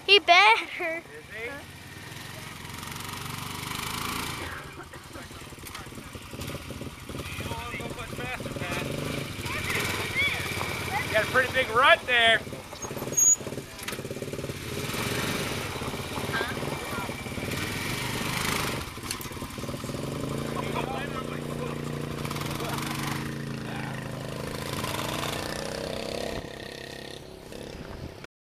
He better. You got a pretty big rut there.